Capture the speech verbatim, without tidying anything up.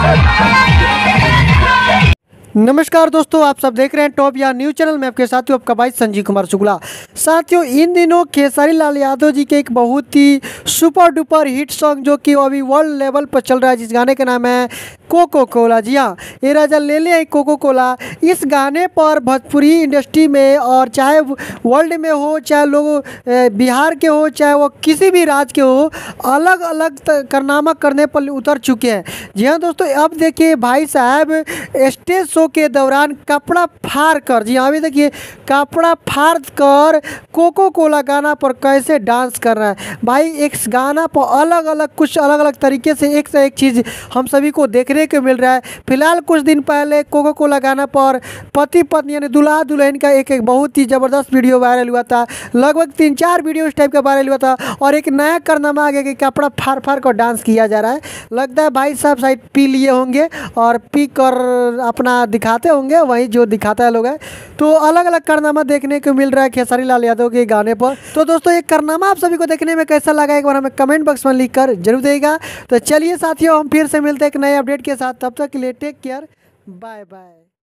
नमस्कार दोस्तों, आप सब देख रहे हैं टॉप या न्यूज़ चैनल में। आपके साथियों आपका भाई संजीव कुमार शुक्ला। साथियों, इन दिनों खेसारी लाल यादव जी के एक बहुत ही सुपर डुपर हिट सॉन्ग जो कि अभी वर्ल्ड लेवल पर चल रहा है, जिस गाने का नाम है कोको कोला। जी हाँ, ये राजा ले ले आई कोको कोला। इस गाने पर भोजपुरी इंडस्ट्री में और चाहे वर्ल्ड में हो, चाहे लोग बिहार के हो, चाहे वो किसी भी राज्य के हो, अलग अलग कारनामा करने पर उतर चुके हैं। जी हाँ दोस्तों, अब देखिए भाई साहब स्टेज शो के दौरान कपड़ा फाड़ कर, जी हाँ अभी देखिए कपड़ा फाड़ कर कोको कोला गाना पर कैसे डांस कर रहा है। भाई एक गाना पर अलग अलग कुछ अलग अलग तरीके से एक से एक चीज़ हम सभी को देखने को मिल रहा है। फिलहाल कुछ दिन पहले कोको कोला गाना पर पति पत्नी यानी दुल्हा दुल्हन का एक एक बहुत ही ज़बरदस्त वीडियो वायरल हुआ था। लगभग तीन चार वीडियो इस टाइप का वायरल हुआ था और एक नया कारनामा आ गया कि कपड़ा फाड़ फाड़ कर डांस किया जा रहा है। लगता है भाई साहब शायद पी लिए होंगे और पी कर अपना दिखाते होंगे, वही जो दिखाता है लोग है। तो अलग अलग कारनामा देखने को मिल रहा है खेसारी लाल यादव के गाने पर। तो दोस्तों, ये कारनामा आप सभी को देखने में कैसा लगा एक बार हमें कमेंट बॉक्स में लिख कर जरूर देगा। तो चलिए साथियों, हम फिर से मिलते हैं एक नए अपडेट के साथ। तब तक के लिए टेक केयर, बाय बाय।